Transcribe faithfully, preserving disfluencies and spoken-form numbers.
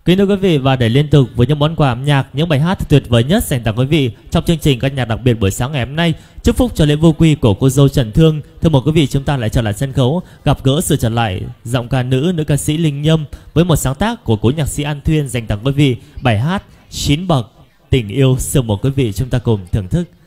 Kính thưa quý vị, và để liên tục với những món quà âm nhạc, những bài hát tuyệt vời nhất dành tặng quý vị trong chương trình ca nhạc đặc biệt buổi sáng ngày hôm nay, chúc phúc cho lễ vô quy của cô dâu Trần Thương. Thưa mời quý vị, chúng ta lại trở lại sân khấu, gặp gỡ sự trở lại giọng ca nữ nữ ca sĩ Linh Nhâm với một sáng tác của cố nhạc sĩ An Thuyên dành tặng quý vị bài hát Chín Bậc Tình Yêu. Xin mời quý vị chúng ta cùng thưởng thức.